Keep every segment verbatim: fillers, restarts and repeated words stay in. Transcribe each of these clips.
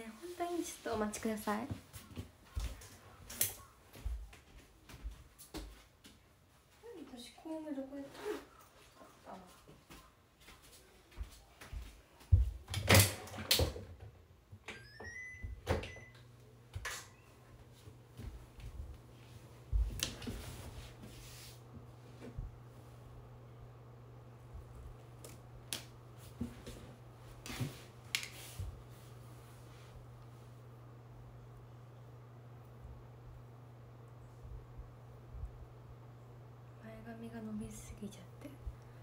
ね、本当にちょっとお待ちください。私コームどこやったの？あ、前髪が伸びすぎちゃって。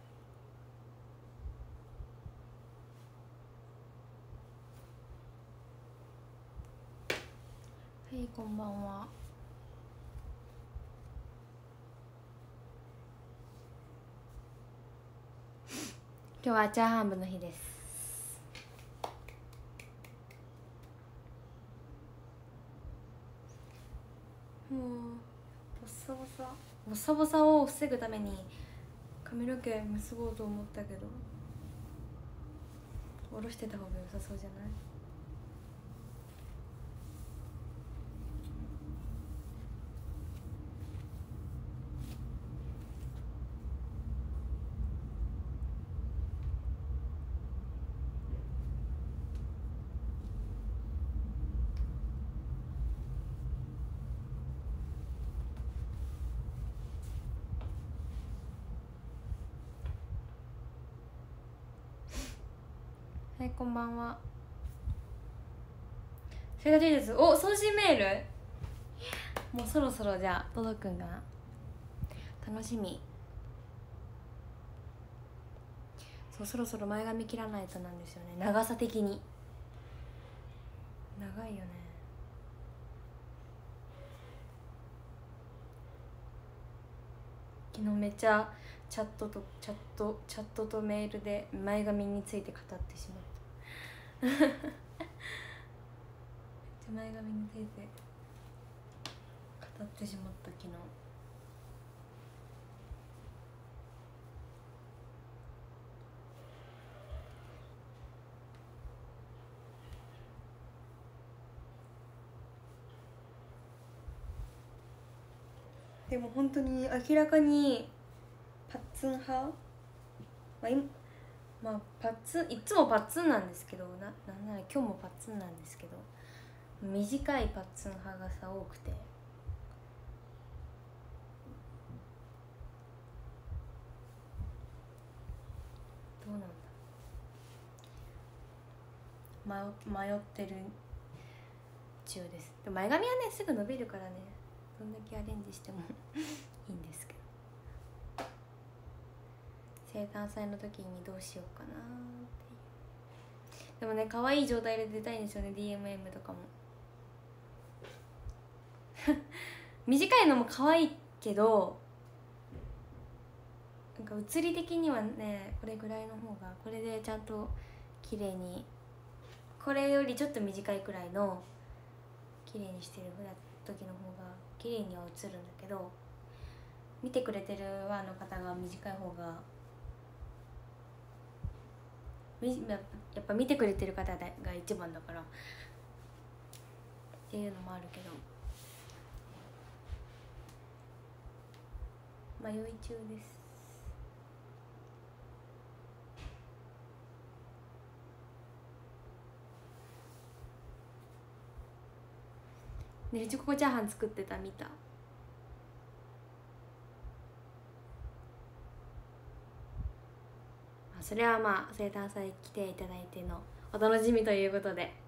はい、こんばんは。今日はチャーハン部の日です。もうボッサボサボッサボサを防ぐために髪の毛結ぼうと思ったけど、下ろしてた方が良さそうじゃない？はい、こんばんは。それが事実。お、送信メールもうそろそろじゃあ届くんかな。楽しみ。そう、そろそろ前髪切らないとなんですよね、長さ的に。長いよね。昨日めっちゃチャットとチャットチャットとメールで前髪について語ってしまっためっちゃ前髪について語ってしまった昨日。でも本当に明らかにパッツン派、まあ、今まあパッツンいつもパッツンなんですけど、ななんなら今日もパッツンなんですけど、短いパッツン派がさ多くて、どうなんだ、迷迷ってる中です。でも前髪はねすぐ伸びるからね、どんだけアレンジしてもいいんですけど、生誕祭の時にどうしようかなっていう。でもね、可愛い状態で出たいんですよね、 ディーエムエム とかも短いのも可愛いけど、なんか写り的にはねこれぐらいの方が、これでちゃんと綺麗に、これよりちょっと短いくらいの綺麗にしてる時の方が綺麗には映るんだけど、見てくれてる輪の方が短い方が、やっぱ見てくれてる方が一番だからっていうのもあるけど、迷い中です。ね、チョコチャーハン作ってた、見た。それはまあ生誕祭来ていただいてのお楽しみということで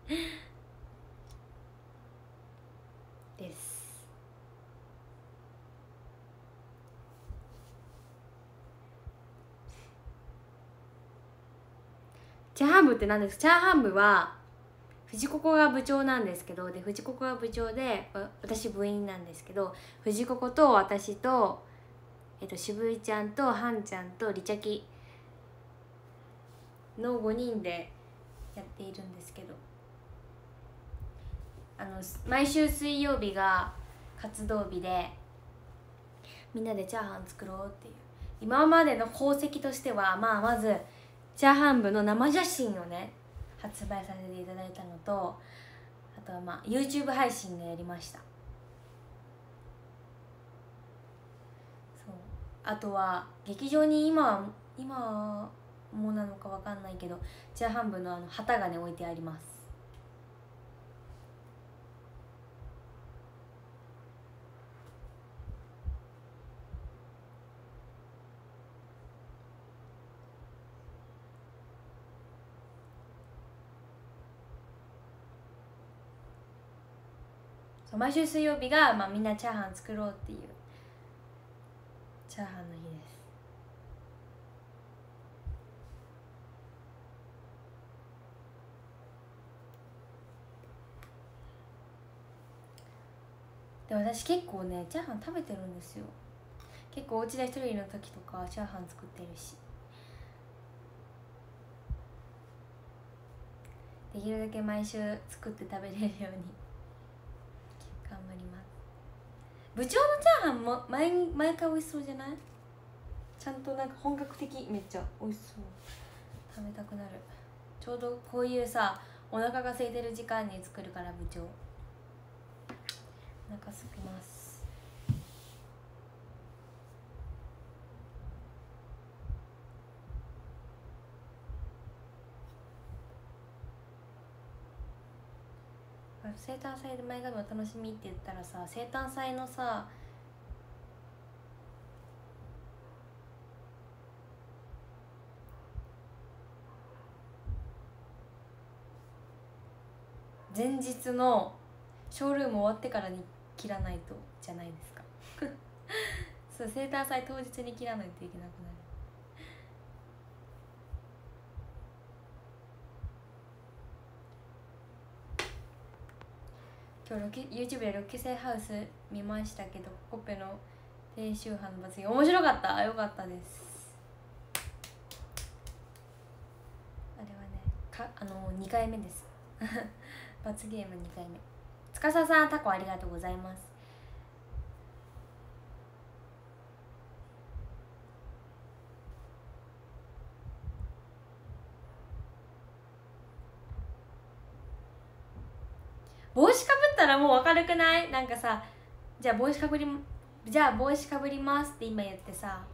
です。チャーハン部って何ですか？チャーハン部は藤子が部長なんですけど、で藤子が部長で私部員なんですけど、藤子と私と、えっと、渋井ちゃんとはんちゃんとりちゃきのごにんでやっているんですけど、あの毎週水曜日が活動日でみんなでチャーハン作ろうっていう、今までの功績としては、まあ、まずチャーハン部の生写真をね発売させていただいたのと、 あとはまあ YouTube 配信でやりました。そう、あとは劇場に今今もなのかわかんないけどチャーハン部のあの旗がね置いてあります。毎週水曜日が、まあ、みんなチャーハン作ろうっていうチャーハンの日です。で私結構ねチャーハン食べてるんですよ。結構お家で一人いる時とかチャーハン作ってるし、できるだけ毎週作って食べれるように頑張ります。部長のチャーハンも毎毎回美味しそうじゃない？ちゃんとなんか本格的、めっちゃ美味しそう。食べたくなる。ちょうどこういうさお腹が空いてる時間に作るから部長お腹空きます。生誕祭で前髪お楽しみって言ったらさ、生誕祭のさ前日のショールーム終わってからに切らないとじゃないですかそう、生誕祭当日に切らないといけなくなる。今日 YouTube でろくきせいハウス見ましたけど、コッペの低周波の罰ゲーム面白かった。よかったです。あれはねかあのにかいめです罰ゲームにかいめ。つかささんタコありがとうございます。帽子かぶったらもう明るくない？なんかさ、じゃあ帽子かぶりじゃあ帽子かぶりますって今言ってさ、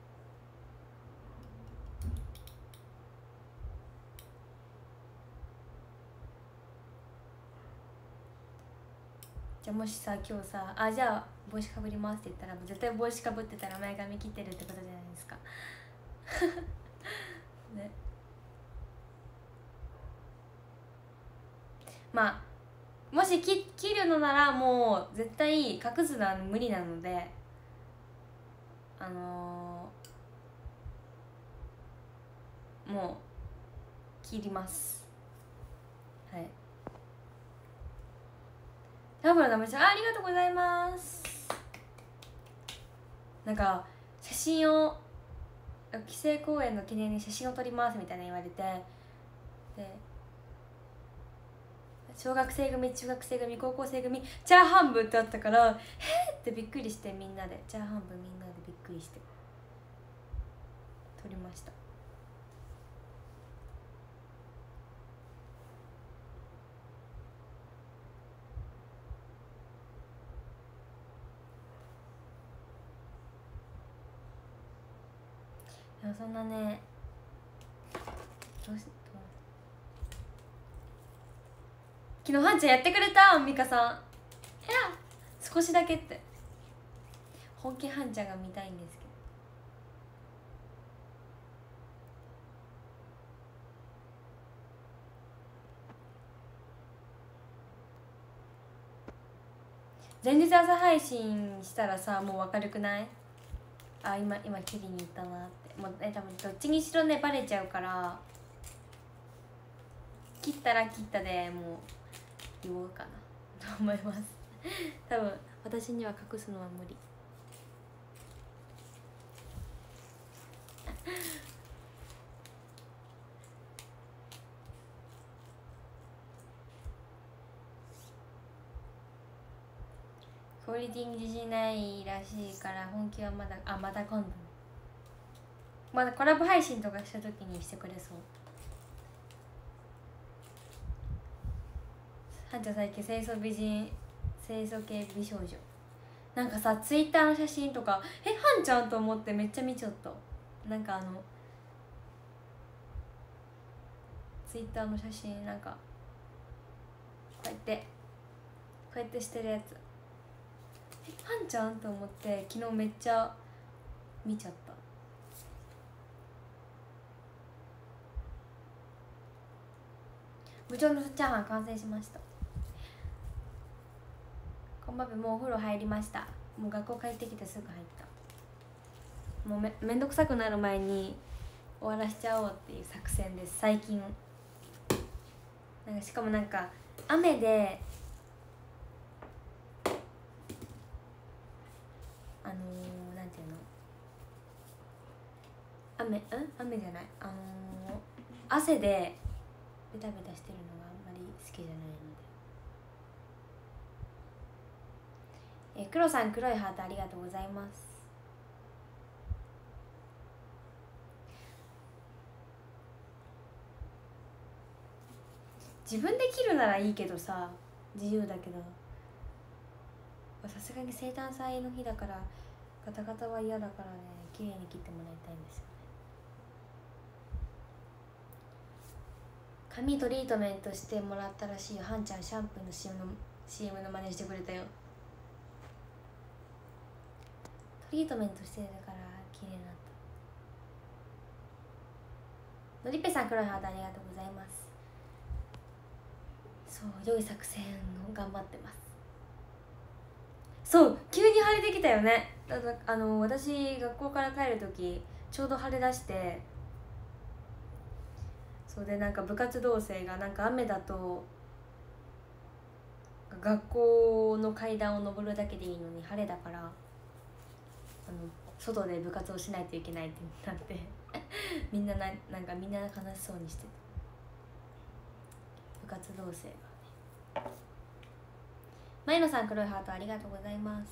じゃあもしさ今日さあじゃあ帽子かぶりますって言ったら絶対帽子かぶってたら前髪切ってるってことじゃないですかね、まあもし切切るのならもう絶対隠すのは無理なので、あのー、もう切ります。はい。ダブルのめちゃありがとうございます。なんか写真を規制公演の記念に写真を撮りますみたいな言われて、で小学生組、中学生組、高校生組、チャーハン部ってあったからへーってびっくりして、みんなでチャーハン部みんなでびっくりして撮りました。でもそんなね、どうし昨日ハンちゃんやってくれた。アンミカさん、えら少しだけって。本気ハンちゃんが見たいんですけど、前日朝配信したらさもう明るくない？あ今今切りに行ったなって。もうえ多分どっちにしろねバレちゃうから、切ったら切ったでもう言おうかなと思います多分私には隠すのは無理クオリティに自信ないらしいから本気はまだ、あまた今度まだコラボ配信とかした時にしてくれそう。 はんちゃん最近清楚美人清楚系美少女なんかさツイッターの写真とかえはんちゃんと思ってめっちゃ見ちゃった。なんかあのツイッターの写真なんかこうやってこうやってしてるやつえはんちゃんと思って昨日めっちゃ見ちゃった。部長のチャーハン完成しました。こんばんは。もうお風呂入りました。もう学校帰ってきてすぐ入った。もう め, めんどくさくなる前に終わらしちゃおうっていう作戦です最近。なんかしかもなんか雨であのー、なんていうの雨ん雨じゃないあのー、汗でベタベタしてるのがあんまり好きじゃないので。え黒さん黒いハートありがとうございます。自分で切るならいいけどさ自由だけどさすがに生誕祭の日だからガタガタは嫌だからね綺麗に切ってもらいたいんですよね。髪トリートメントしてもらったらしいよ。はんちゃんシャンプーの シーエム の シーエム の真似してくれたよ。トリートメントしてるから綺麗になった。のりぺさん黒いハートありがとうございます。そう良い作戦を頑張ってます。そう急に晴れてきたよね。だだあの私学校から帰る時ちょうど晴れ出してそうでなんか部活動生がなんか雨だと学校の階段を上るだけでいいのに晴れだからあの外で部活をしないといけないってなってみんなななんかみんな悲しそうにしてた部活動生がね。前野さん黒いハートありがとうございます。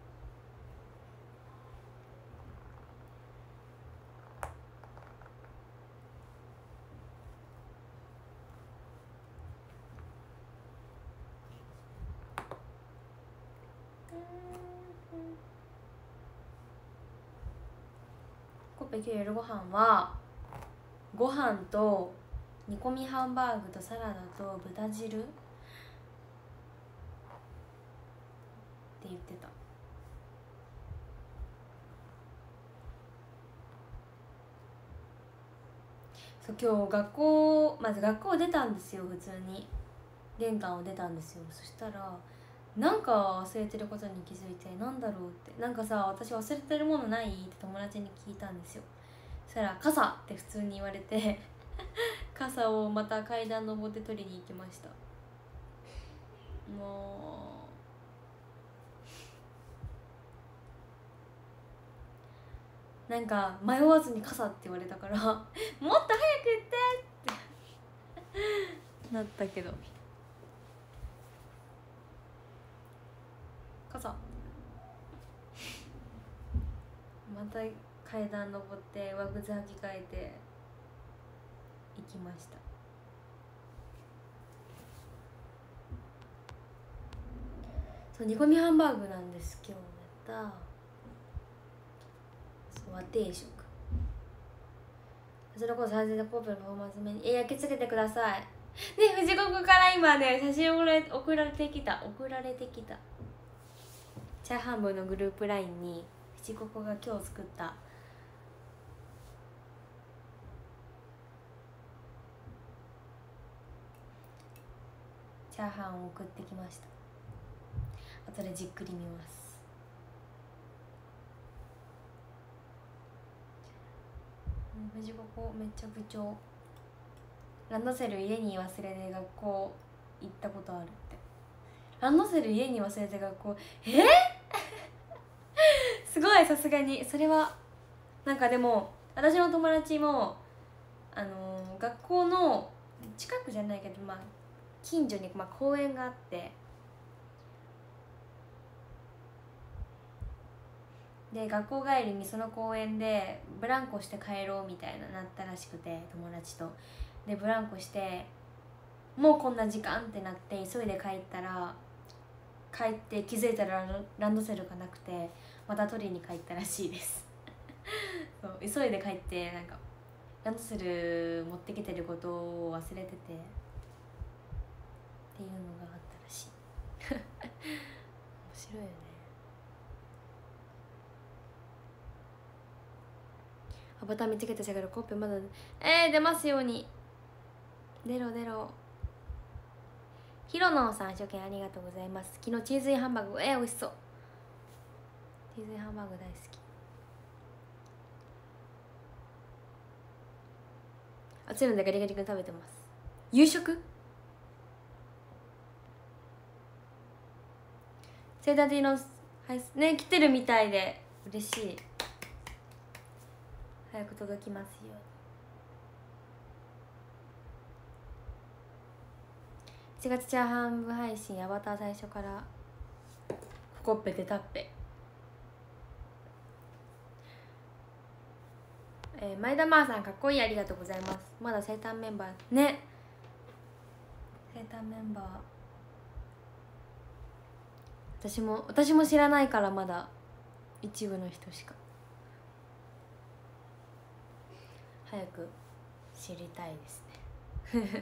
コッペ今日夜ご飯はご飯と煮込みハンバーグとサラダと豚汁って言ってた。そう今日学校まず学校出たんですよ。普通に玄関を出たんですよ。そしたらなんか忘れてることに気づいてなんだろうってなんかさ私忘れてるものないって友達に聞いたんですよ。そしたら傘って普通に言われて傘をまた階段登って取りに行きました。もうなんか迷わずに傘って言われたからもっと早く言ってってなったけど傘また階段登って上靴履き替えて行きました。そう煮込みハンバーグなんです今日やった。そう和定食こちらこそ初めてポップのパフォーマンス目にえ焼き付けてくださいね。藤子から今ね写真送られ送られてきた送られてきたチャーハン部のグループ ライン に藤子が今日作ったチャーハンを送ってきました。後でじっくり見ます。藤子めっちゃ部長ランドセル家に忘れて学校行ったことあるって。ランドセル家に忘れて学校えー、すごいさすがにそれはなんかでも私の友達もあのー、学校の近くじゃないけどまあ近所に、まあ、公園があってで学校帰りにその公園でブランコして帰ろうみたいななったらしくて友達とでブランコしてもうこんな時間ってなって急いで帰ったら帰って気づいたらランドセルがなくてまた取りに帰ったらしいですそう急いで帰ってなんかランドセル持ってきてることを忘れててっていうのがあったらしい面白いよね。アバター見つけたしゃがるコッペまだえー、出ますように出ろ出ろ。ヒロノさん初見ありがとうございます。昨日チーズインハンバーグえー、美味しそう。チーズインハンバーグ大好き。暑いのでガリガリ君食べてます。夕食セイダディのはいね来てるみたいで嬉しい。早く届きますように。しちがつチャーハン部配信アバター最初からコッペでタッペ。えー、前田まーさんかっこいいありがとうございます。まだ生誕メンバーね生誕メンバー私も私も知らないからまだ一部の人しか。早く知りたいですね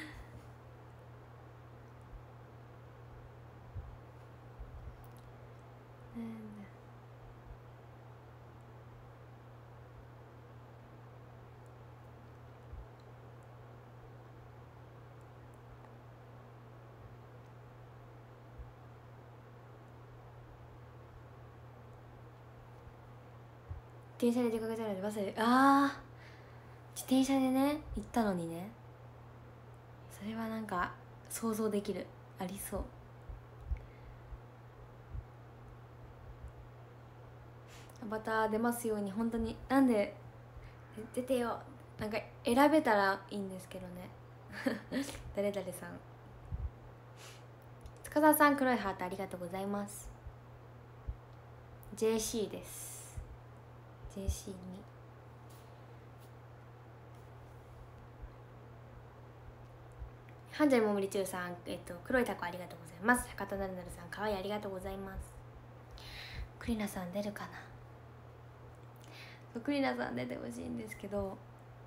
自転車で出かけたので忘れああ自転車でね行ったのにね。それはなんか想像できるありそう。アバター出ますように本当になんで出てよなんか選べたらいいんですけどね誰々さん塚田さん黒いハートありがとうございます。 ジェーシー です。 ジェーシー にハンジャリモムリチュウさん、えっと、黒いタコありがとうございます。博多なるなるさんかわいいありがとうございます。クリナさん出るかな。クリナさん出てほしいんですけど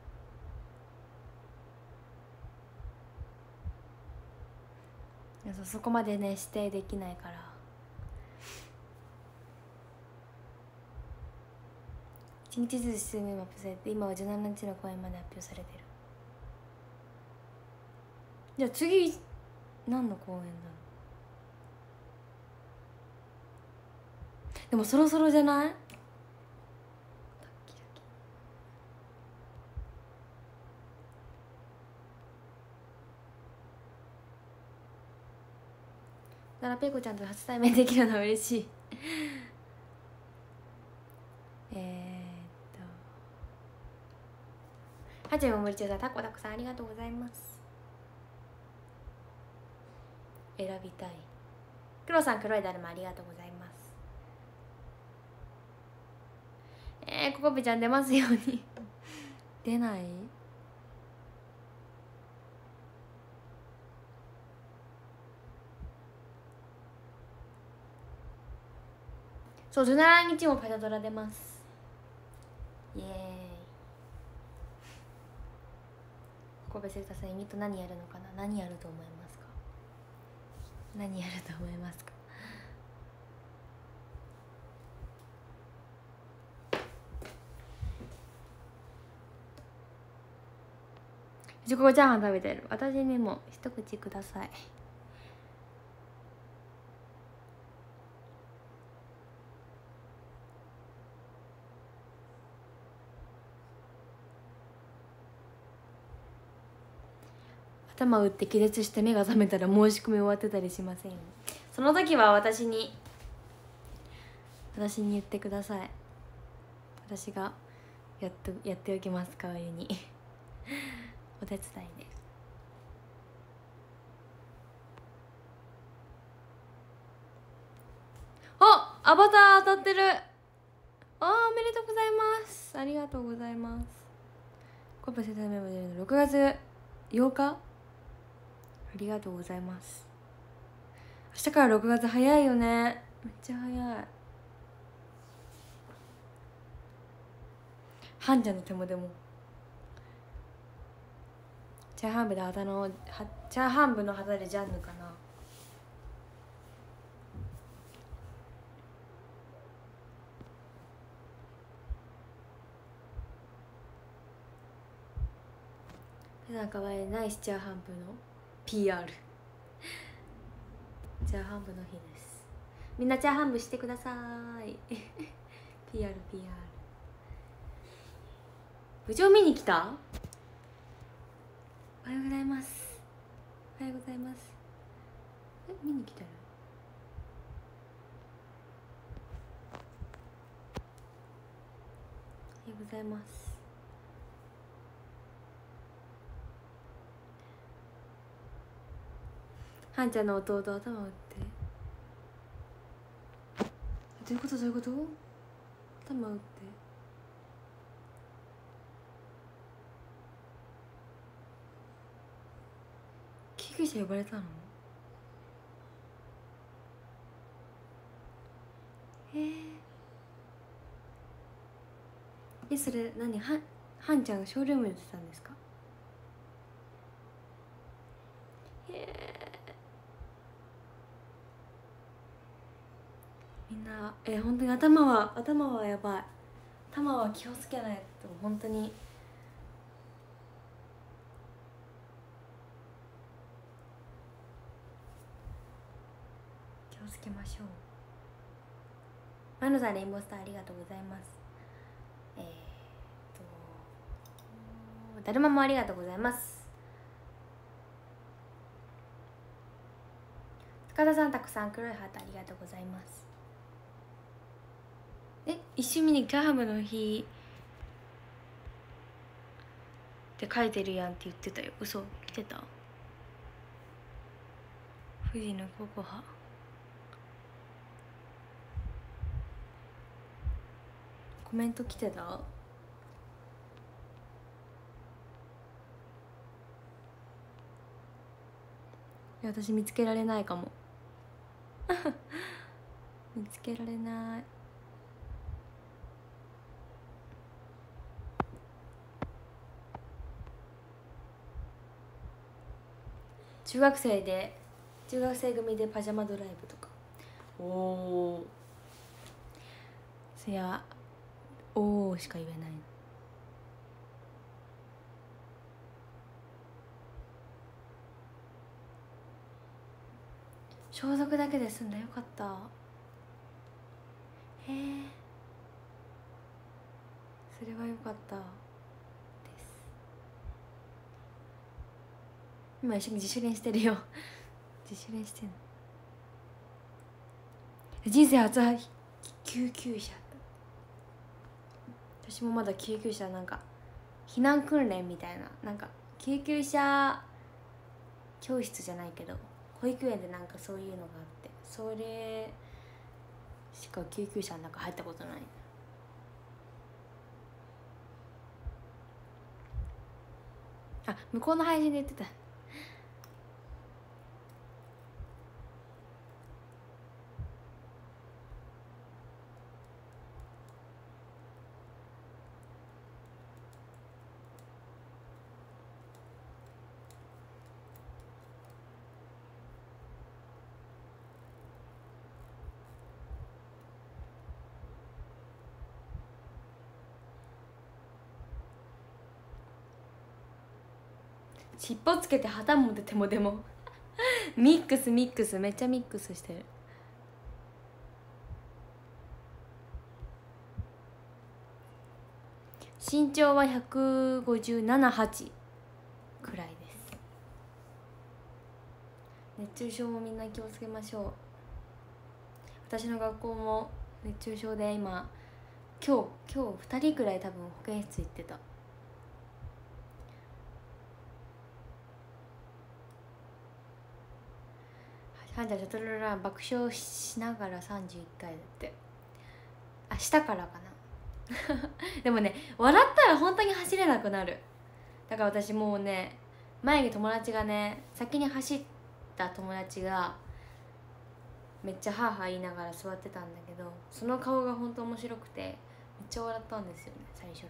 そこまでね指定できないからいちにちずつ出演が発表されて今はじゅうしちにちの公演まで発表されてる。じゃあ次何の公演だろう。でもそろそろじゃない。だからペコちゃんと初対面できるのは嬉しいえーっとはじめもりちゅうさんタコタコさんありがとうございます。選びたい。黒さん黒いだるまありがとうございます。えー、ココペちゃん出ますように出ない。そうじゅうしちにちもパタドラ出ます。イエーイ。ココペセルタさんユニット何やるのかな。何やると思いますか。何やると思いますか。自己チャーハン食べてる。私にも一口ください。頭打って気絶して目が覚めたら申し込み終わってたりしませんよ。その時は私に私に言ってください。私がやっとやっておきます。代わりにお手伝いで。あ、アバター当たってる。あー、おめでとうございます。ありがとうございます。コップ世代メモ出るのろくがつようかりがとうございます。明日からろくがつ早いよね。めっちゃ早い。ハンちゃんの手もでもチャーハン部で旗のはチャーハン部の旗でジャンヌかな。なんかわいナイスチャーハン部の ピーアール チャーハン部の日です。みんなチャーハン部してくださいピーアール ピーアール 部長見に来た。おはようございます。おはようございます。え、見に来たよ。おはようございます。はんちゃんの弟頭打って。どういうことどういうこと。頭打って救急車呼ばれたの。えー、えそれ何ははんちゃんがショールームに出てたんですか。えー、みんなえ本当に頭は頭はやばい。頭は気をつけないと本当に。気をつけましょう。マノさんレインボースターありがとうございます。えー、っとだるまもありがとうございます。高田さんたくさん黒いハートありがとうございます。え一緒にチャーハンの日って書いてるやんって言ってたよ。嘘来てた。富士のココハコメント来てた。いや私見つけられないかも見つけられない。中学生で中学生組でパジャマドライブとか。おおそりゃおおしか言えない。消毒だけで済んだ。よかった。へえそれはよかったです。今一緒に自主練してるよ自主練してんの。人生初は救急車。私もまだ救急車なんか避難訓練みたいななんか救急車教室じゃないけど保育園でなんかそういうのがあってそれしか救急車の中入ったことない。あ向こうの配信で言ってた。尻尾つけて旗持っててもでもミックスミックスめっちゃミックスしてる。身長はひゃくごじゅうなな、はちくらいです。熱中症もみんな気をつけましょう。私の学校も熱中症で今今日今日ふたりくらい多分保健室行ってた。はんちゃんちょっとら爆笑しながらさんじゅういっかいだって。あしたからかなでもね笑ったら本当に走れなくなる。だから私もうね前に友達がね、先に走った友達がめっちゃハーハー言いながら座ってたんだけど、その顔が本当面白くてめっちゃ笑ったんですよね、最初らへん。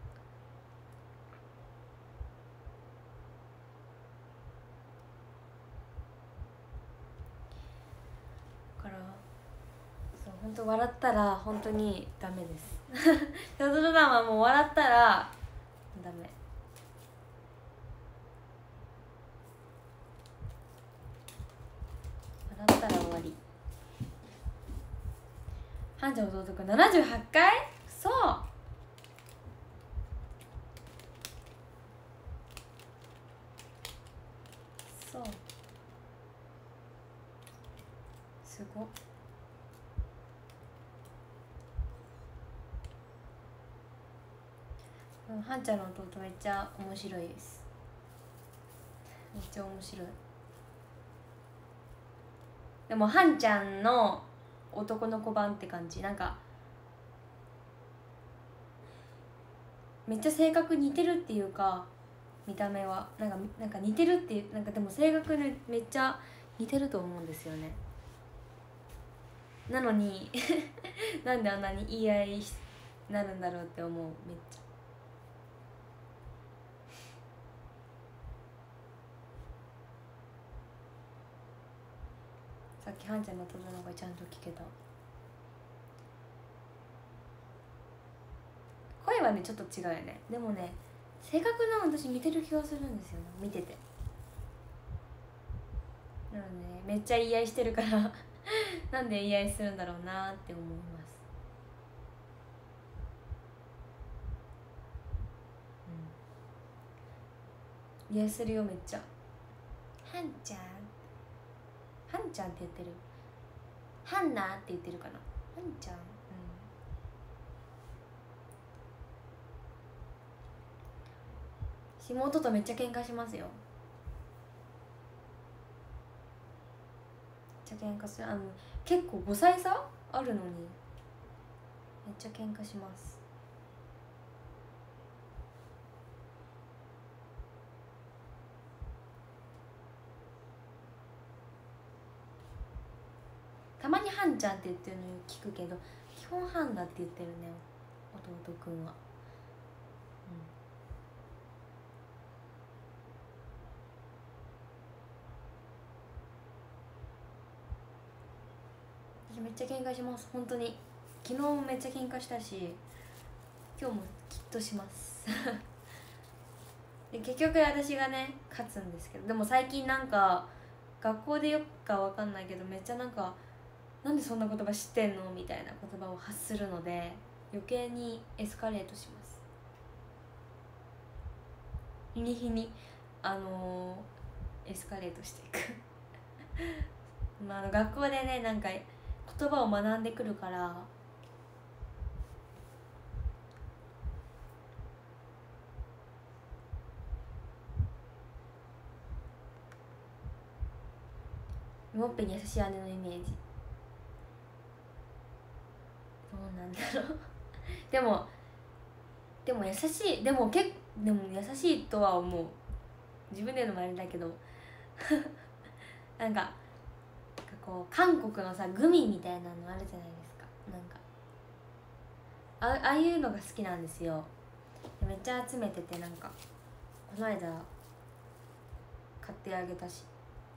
だからそう、本当笑ったら本当にダメですショートドラマはもう笑ったらダメ。笑ったら終わり。ハンちゃん弟くんななじゅうはちかい？そうそうすごっ。うん、ハンちゃんの弟めっちゃ面白いです。めっちゃ面白い。でもハンちゃんの男の子版って感じ。なんかめっちゃ性格似てるっていうか、見た目はなんかなんか似てるっていう、なんかでも性格ねめっちゃ似てると思うんですよね。なのになんであんなに言い合いになるんだろうって思う。めっちゃさっきハンちゃんの音の声ちゃんと聞けた。声はねちょっと違うよね。でもね性格の私似てる気がするんですよね、見てて。なので、ね、めっちゃ言い合いしてるからなんで言い合いするんだろうなって思います。うん、言い合いするよめっちゃ。ハンちゃんハンちゃんって言ってる。ハンナって言ってるかな。ハンちゃん、うん、妹とめっちゃ喧嘩しますよ。めっちゃ喧嘩する。あの結構ごさい差あるのにめっちゃ喧嘩します。たまにハンちゃんって言ってるの聞くけど、基本ハンダって言ってるね、弟くんは。うん、私めっちゃ喧嘩します、本当に。昨日もめっちゃ喧嘩したし、今日もきっとしますで結局私がね勝つんですけど、でも最近なんか学校でよくかわかんないけどめっちゃなんかなんでそんな言葉知ってんのみたいな言葉を発するので、余計にエスカレートします。日に日にあのー、エスカレートしていくまあ、あの学校でねなんか言葉を学んでくるから、もっぺに優しい姉のイメージ。どうなんだろうでもでも優しい、でも結でも優しいとは思う。自分で言うのもあれだけどなんかこう韓国のさグミみたいなのあるじゃないですか。なんかあああいうのが好きなんですよ。めっちゃ集めてて、なんかこの間買ってあげたし。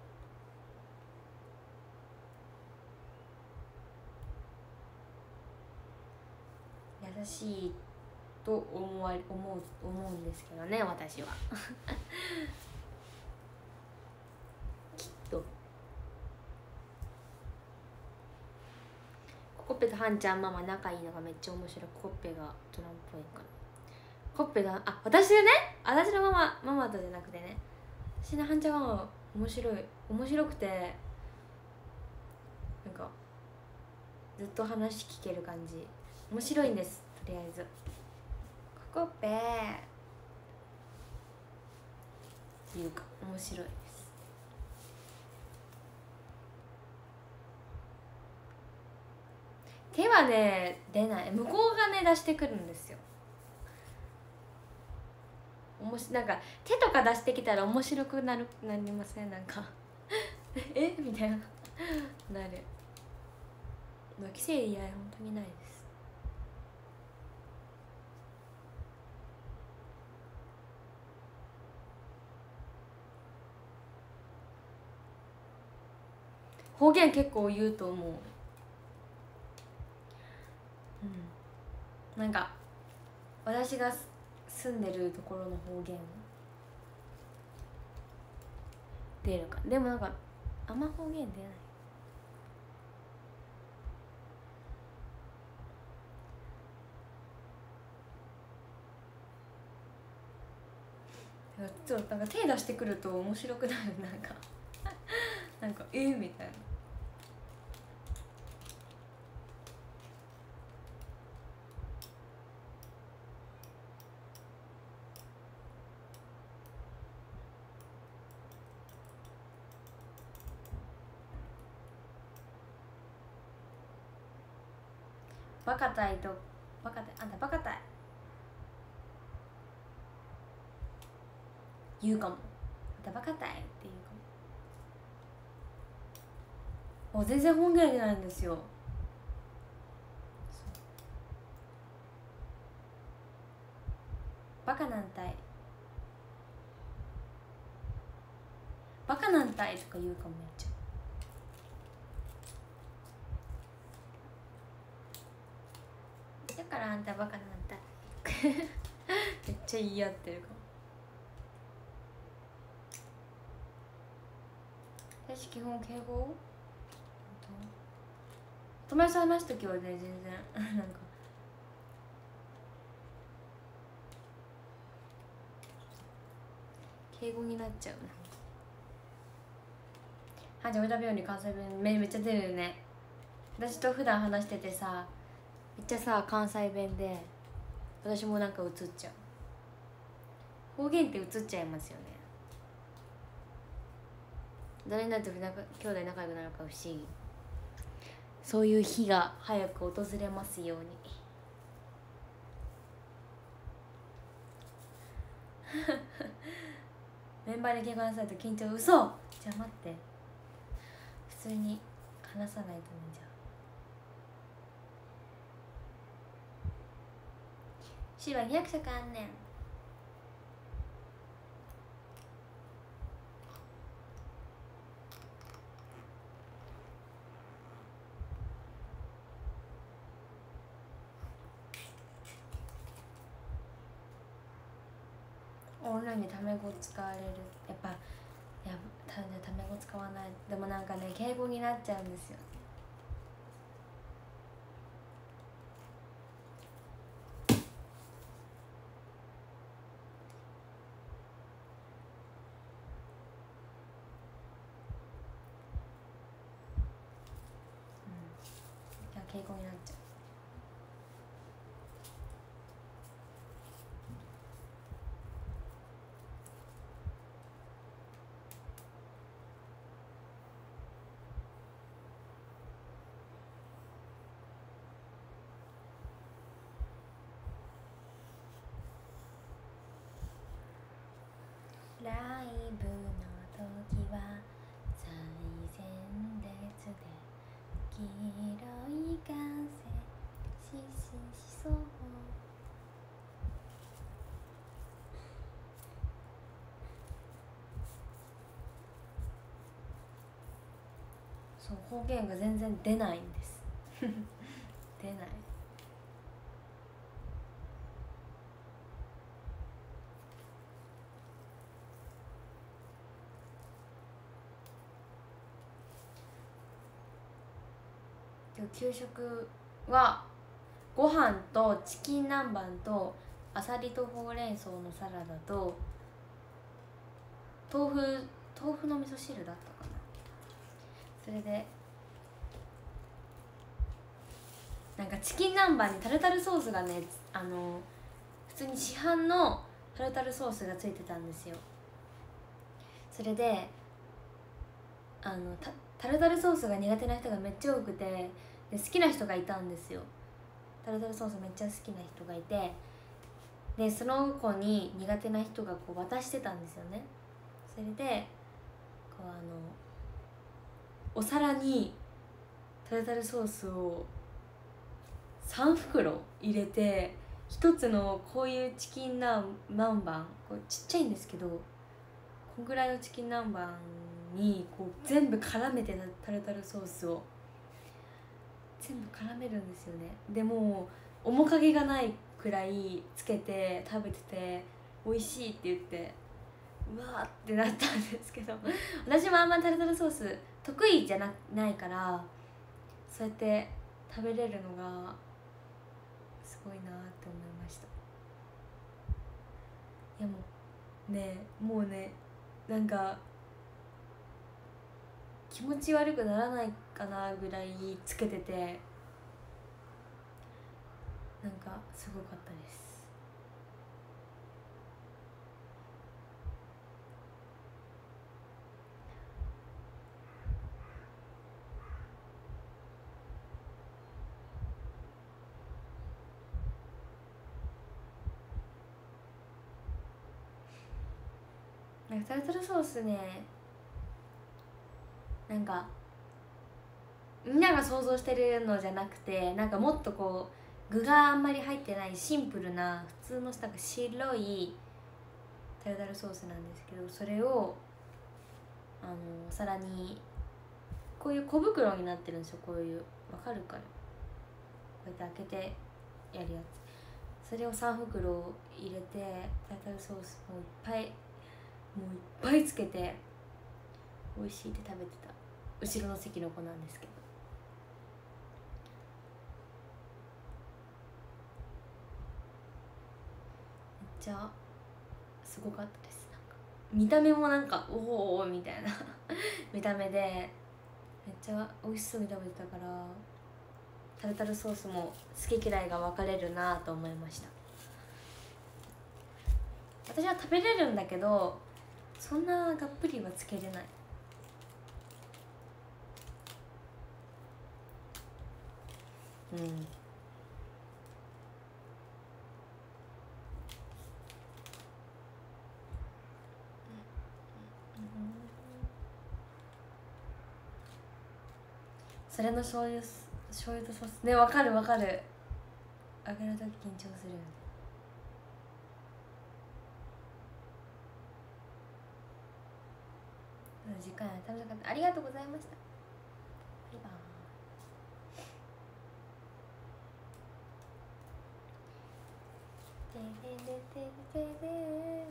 優しいと思われ思う思うんですけどね、私はきっとコッペとハンちゃんママ仲いいのがめっちゃ面白い。コッペがトランっぽいから、コッペがあ私でね、私のママママとじゃなくてね、私のハンちゃんママ面白い面白くて、なんかずっと話聞ける感じ、面白いんです。とりあえずコッペっていうか面白いです。手はね出ない、向こうがね出してくるんですよ。面もしなんか手とか出してきたら面白くなるなりません？なんかえみたいななる。規制以外本当にないです。方言結構言うと思う。うん、なんか私が住んでるところの方言出るか。でもなんかあんま方言出ない。ちょっとなんか手出してくると面白くなる。なんかなんかえー、みたいな。バカたいとバカたい、あんたバカたい言うかも。あんたバカたいって言うかも。もう全然方言じゃないんですよ。バカなんたい、バカなんたいとか言うかも。めっちゃだからあんたバカなんたいめっちゃ言い合ってるかも。私基本敬語。友達と話す時はね全然なんか敬語になっちゃうな。はじお食べように関西弁めめっちゃ出るよね。私と普段話しててさ、めっちゃさ関西弁で私もなんか映っちゃう。方言って映っちゃいますよね。誰になると兄弟仲良くなるか不思議。そういう日が早く訪れますようにメンバーで敬語話さないと緊張。嘘。じゃあ待って、普通に話さないとね。じゃあシーはにひゃく尺あんねん。オンラインでタメ語使われる。やっぱいやたタメ語使わない。でもなんかね敬語になっちゃうんですよ。敬語になっちゃう。ライブの時は最前列で黄色い風しししそう。そう方言が全然出ないんです出ない。給食はご飯とチキン南蛮とあさりとほうれん草のサラダと豆腐豆腐の味噌汁だったかな。それでなんかチキン南蛮にタルタルソースがね、あの普通に市販のタルタルソースがついてたんですよ。それであの タ, タルタルソースが苦手な人がめっちゃ多くて、で好きな人がいたんですよ。タルタルソースめっちゃ好きな人がいて、 でその子に苦手な人がこう渡してたんですよね。それでこうあのお皿にタルタルソースをさん袋入れて、一つのこういうチキン南蛮、こうちっちゃいんですけど、こんぐらいのチキン南蛮にこう全部絡めてタルタルソースを全部絡めるんですよね。でも面影がないくらいつけて食べてて美味しいって言って、うわーってなったんですけど私もあんまタルタルソース得意じゃ な, ないからそうやって食べれるのがすごいなって思いました。いやもうねもうねなんか気持ち悪くならないかなぐらいつけてて、なんかすごかったです。なんかタルタルソースね、なんかみんなが想像してるのじゃなくて、なんかもっとこう具があんまり入ってないシンプルな普通のなんか白いタルタルソースなんですけど、それをあのお皿にこういう小袋になってるんですよ。こういうわかるかな、こうやって開けてやるやつ。それをさん袋入れてタルタルソースもいっぱいもういっぱいつけて美味しいって食べてた後ろの席の子なんですけど、めっちゃすごかったです。なんか見た目もなんかおおみたいな見た目でめっちゃ美味しそうに食べてたから、タルタルソースも好き嫌いが分かれるなと思いました。私は食べれるんだけどそんながっぷりはつけれない。うん。それの醤油醤油とソースね、わかるわかる。揚げるとき緊張するよね。時間や食べなかった。ありがとうございました。バイバーイ。てれれてれてれ。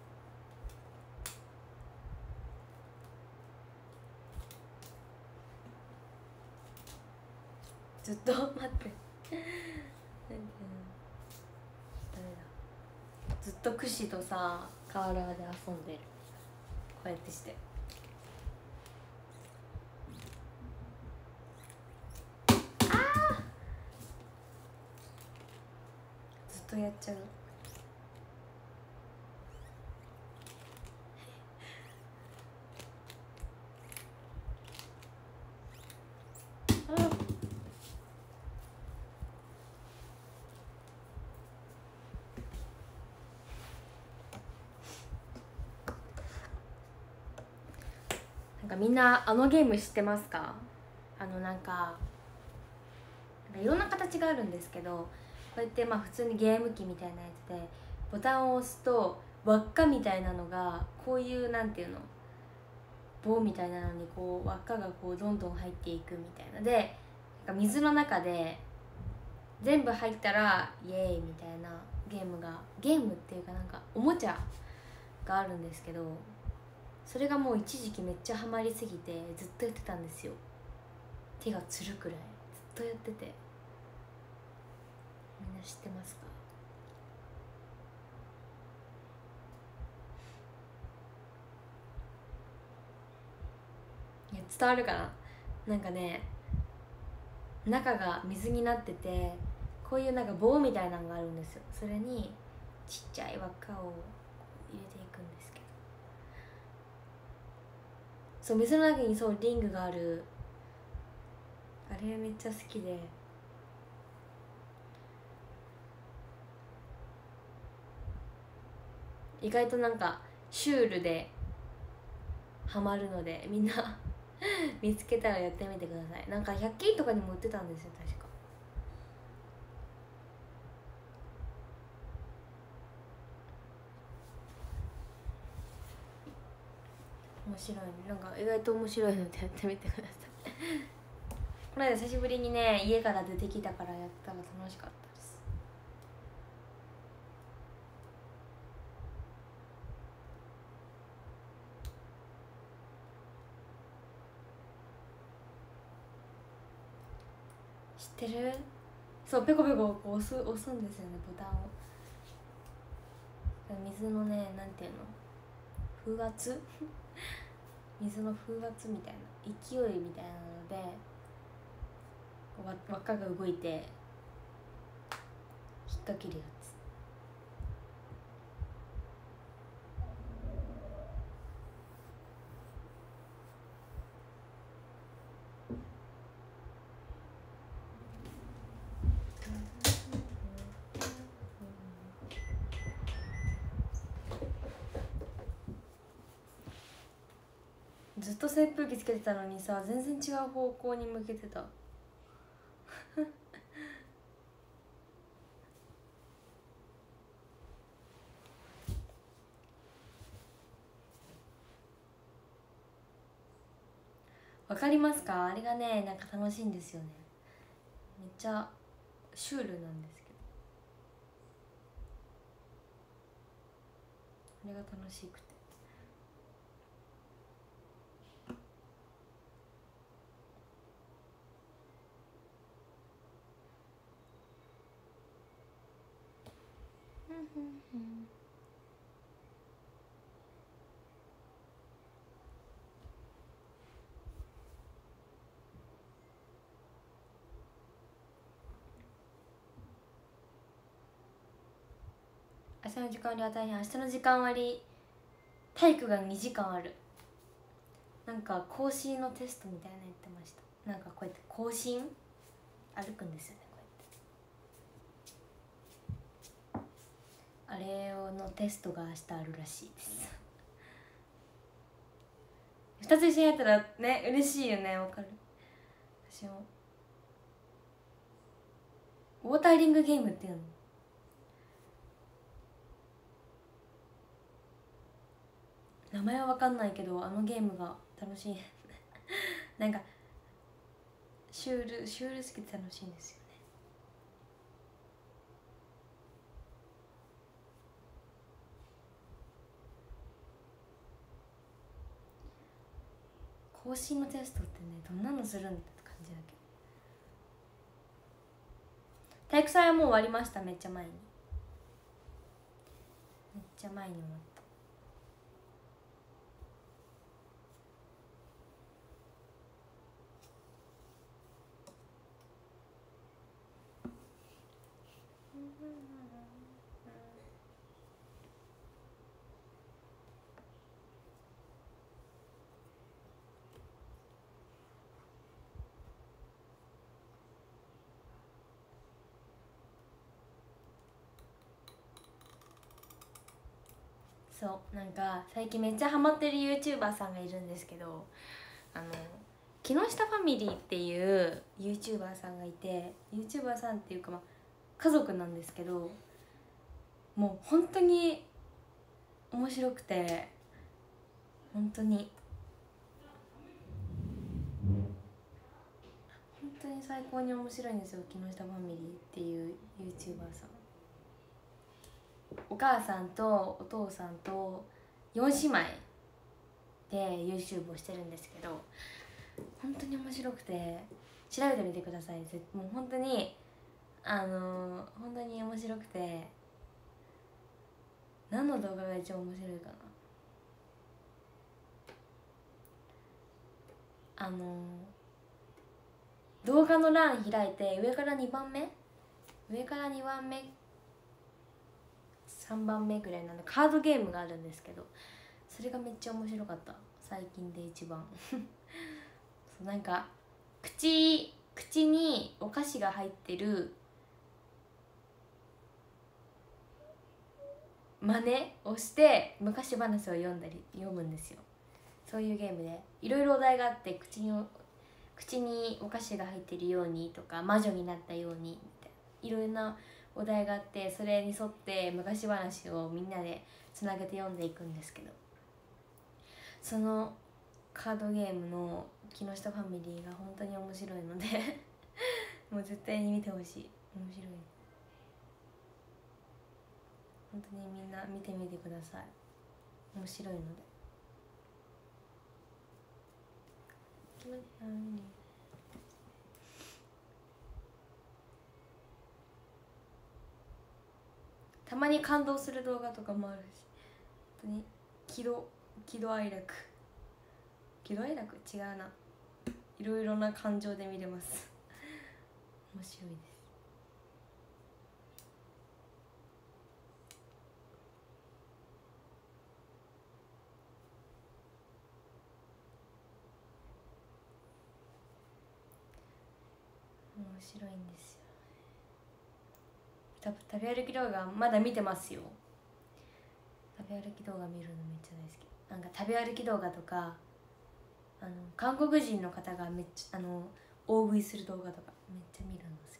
ずっと待ってダメだ。ずっと櫛とさ瓦で遊んでる。こうやってしてずっとやっちゃう。なんかみんなあのゲーム知ってますか？あのなんかなんかいろんな形があるんですけど、こうやってまあ普通にゲーム機みたいなやつでボタンを押すと輪っかみたいなのがこういうなんていうの棒みたいなのにこう輪っかがこうどんどん入っていくみたいなで、なんか水の中で全部入ったらイエーイみたいなゲームがゲームっていうかなんかおもちゃがあるんですけど、それがもう一時期めっちゃハマりすぎてずっとやってたんですよ。手がつるくらいずっとやってて。みんな知ってますか？いや伝わるかな。なんかね中が水になっててこういうなんか棒みたいなのがあるんですよ。それにちっちゃい輪っかを入れていくんですけど、そう水の中にそうリングがある、あれめっちゃ好きで。 意外となんかシュールでハマるので、みんな見つけたらやってみてください。なんかひゃく均とかにも売ってたんですよ確か。面白い、なんか意外と面白いのでやってみてくださいこの間久しぶりにね家から出てきたからやったら楽しかったです。知ってる？そうペコペコこう押す押すんですよねボタンを。水のねなんていうの風圧水の風圧みたいな勢いみたいなので輪っかが動いて引っ掛けるやつ。ずっと扇風機つけてたのにさ全然違う方向に向けてたわかりますか？あれがねなんか楽しいんですよね。めっちゃシュールなんですけど、あれが楽しくて。明日の時間割は大変。明日の時間割体育がにじかんある。なんか更新のテストみたいなのやってました。なんかこうやって更新歩くんですよねこうやって。あれのテストが明日あるらしいですふたつ一緒にやったらね嬉しいよね。わかる。私もウォーターリングゲームっていうの名前は分かんないけどあのゲームが楽しいなんかシュールシュールすぎて楽しいんですよね。更新のテストってねどんなのするんだって感じだけど、体育祭はもう終わりました。めっちゃ前にめっちゃ前に終わった。そうなんか最近めっちゃハマってる YouTuber さんがいるんですけど、あの木下ファミリーっていう YouTuber さんがいて、 YouTuber さんっていうかまあ家族なんですけど、もう本当に面白くて本当に本当に最高に面白いんですよ。木下ファミリーっていう YouTuber さん。お母さんとお父さんとよん姉妹で YouTube をしてるんですけど、本当に面白くて調べてみてください。もう本当にあのー、本当に面白くて、何の動画が一番面白いかな、あのー、動画の欄開いて上からにばんめ上からにばんめさんばんめぐらいなのカードゲームがあるんですけど、それがめっちゃ面白かった。最近で一番そうなんか口口にお菓子が入ってる真似をして昔話を読んだり読むんですよ。そういうゲームでいろいろお題があって、口に口にお菓子が入ってるようにとか、魔女になったようにみたいないろいろなお題があって、それに沿って昔話をみんなでつなげて読んでいくんですけど、そのカードゲームの木下ファミリーが本当に面白いのでもう絶対に見てほしい。面白い。本当にみんな見てみてください。面白いので。たまに感動する動画とかもあるし、本当に喜怒喜怒哀楽喜怒哀楽違うな、いろいろな感情で見れます面白いです。面白いんですよ。食べ歩き動画まだ見てますよ。食べ歩き動画見るのめっちゃ大好き。なんか食べ歩き動画とか、あの韓国人の方がめっちゃあの大食いする動画とかめっちゃ見るの好きです。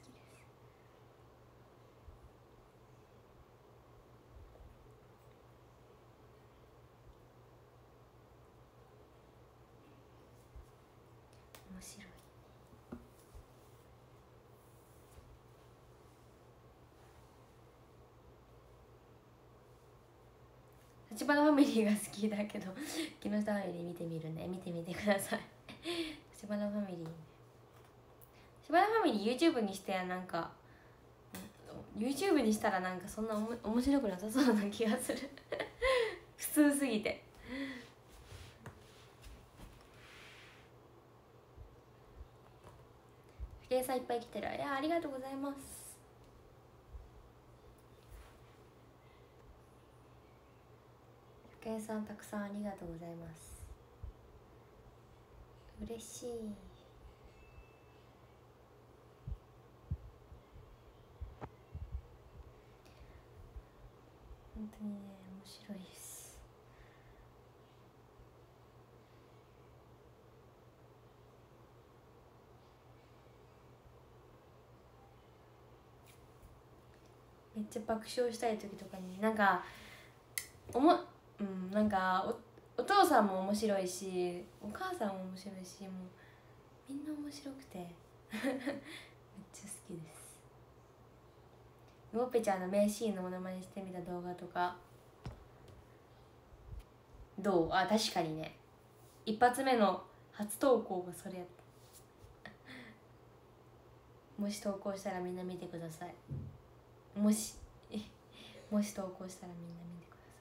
面白い。立花ファミリーが好きだけど木下ファミリー見てみるね。見てみてください立花ファミリー、立花ファミリー YouTube にしてなんか YouTube にしたらなんかそんなおも面白くなさそうな気がする普通すぎて。ふけさんいっぱい来てる。いやありがとうございます。ふけさんたくさんありがとうございます。嬉しい。本当にね面白いです。めっちゃ爆笑したい時とかになんかおもうんなんか お, お父さんも面白いしお母さんも面白いし、もうみんな面白くてめっちゃ好きです。もっぺちゃんの名シーンのモノマネしてみた動画とかどう？あ、確かにね、一発目の初投稿がそれやったもし投稿したらみんな見てください。もしもし投稿したらみんな見てください。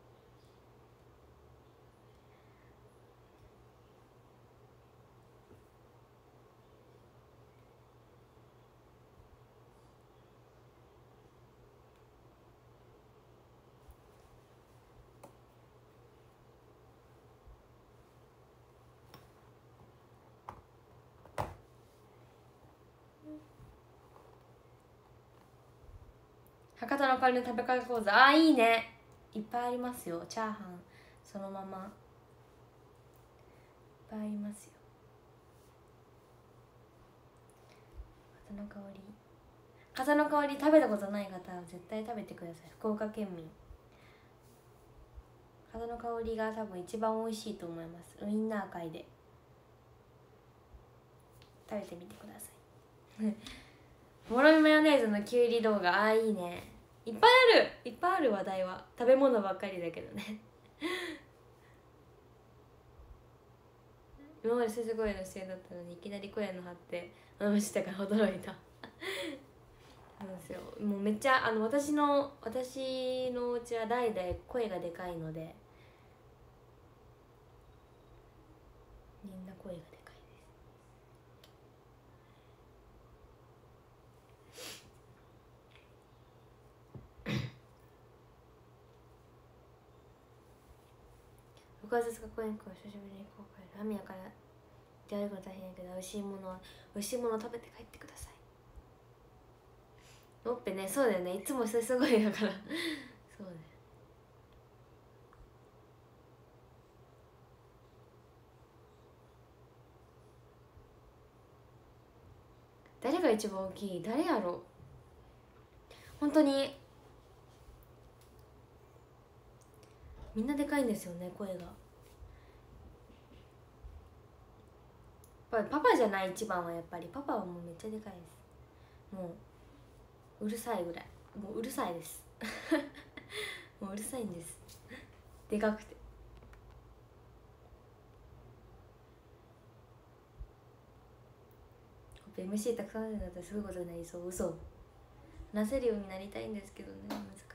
博多の代わりの食べ方講座、あーいいね、いっぱいありますよ。チャーハンそのままいっぱいありますよ。博多の香り博多の香り食べたことない方は絶対食べてください。福岡県民、博多の香りが多分一番美味しいと思います。ウインナー界で食べてみてくださいもろみマヨネーズのきゅうり動画、あーいいね、いっぱいあるいっぱいある。話題は食べ物ばっかりだけどね今まで先生声の姿勢だったのにいきなり声の張ってあのしたから驚いたなんですよ。もうめっちゃあの私の私のうちは代々声がでかいので、みんな声がでかいですろくがつふつか公演会久しぶりに公開、ラーメンやから出会うの大変やけど美味しいもの美味しいもの食べて帰ってください。もっぺね、そうだよね、いつもそれすごいだからそうだよ。 誰が一番大きい？誰やろ？本当にみんなでかいんですよね、声が。やっぱりパパじゃない一番は。やっぱりパパはもうめっちゃでかいです。もううるさいぐらい、もううるさいですもううるさいんです、でかくて。エムシー たくさん出るんだったらすごいことになりそう。嘘。話せるようになりたいんですけどね、難しい。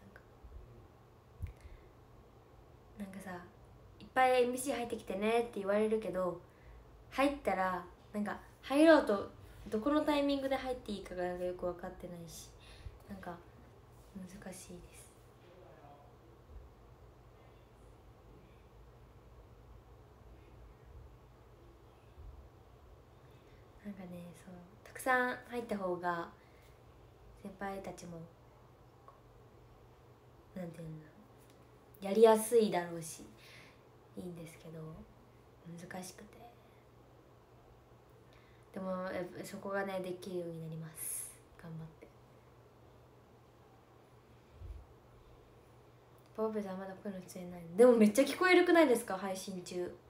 なんかなんかさ、いっぱい エムシー 入ってきてねって言われるけど、入ったらなんか入ろうとどこのタイミングで入っていいかがよく分かってないし、なんか難しいです。なんかね、そうたくさん入った方が先輩たちもなんていうんだろう、やりやすいだろうしいいんですけど、難しくて。でもそこがねできるようになります。頑張って。パパペさんまだ声の出演ない。でもめっちゃ聞こえるくないですか、配信中。めっ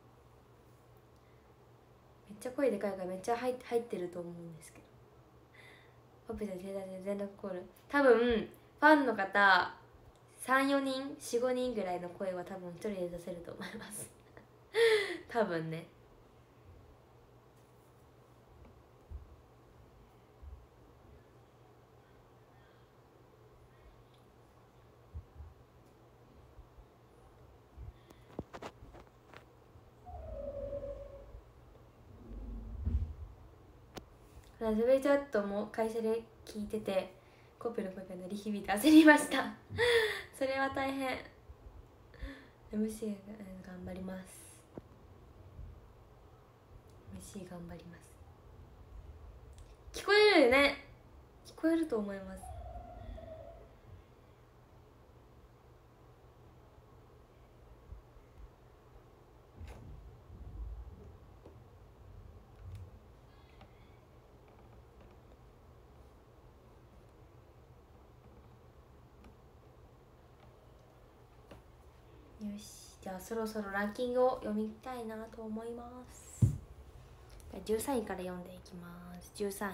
ちゃ声でかいからめっちゃ入入ってると思うんですけど。パパペさん全力コール、多分ファンの方さん、よにん、よん、ごにんぐらいの声は多分一人で出せると思います多分ね。ラズベチャットも会社で聞いててコペの声が鳴り響いて焦りましたそれは大変。 エムシー 頑張ります。 エムシー 頑張ります。聞こえるよね、聞こえると思います。よし、じゃあそろそろランキングを読みたいなと思います。じゅうさんいから読んでいきます。じゅうさんい、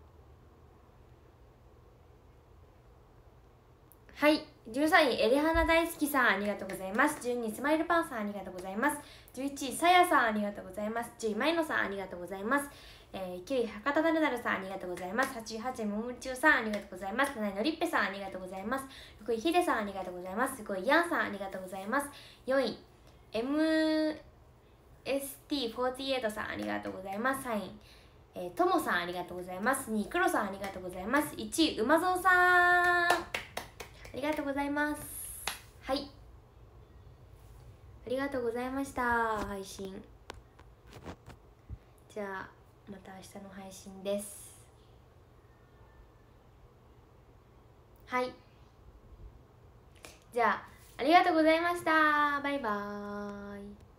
はい、じゅうさんいエレハナ大好きさん、ありがとうございます。じゅうにいスマイルパンさん、ありがとうございます。じゅういちいさやさん、ありがとうございます。じゅういまいのさん、ありがとうございます。えー、きゅうい博多だるだるさん、ありがとうございます。はちいはちいももちゅうさん、ありがとうございます。なないのりっぺさん、ありがとうございます。ろくいひでさん、ありがとうございます。ごいやんさん、ありがとうございます。よんい エムエスティーフォーティーエイト さん、ありがとうございます。さんいえー、ともさん、ありがとうございます。にいくろさん、ありがとうございます。いちいうまぞうさん、ありがとうございます。はい、ありがとうございました。配信、じゃあまた明日の配信です。はい、じゃあありがとうございました。バイバーイ。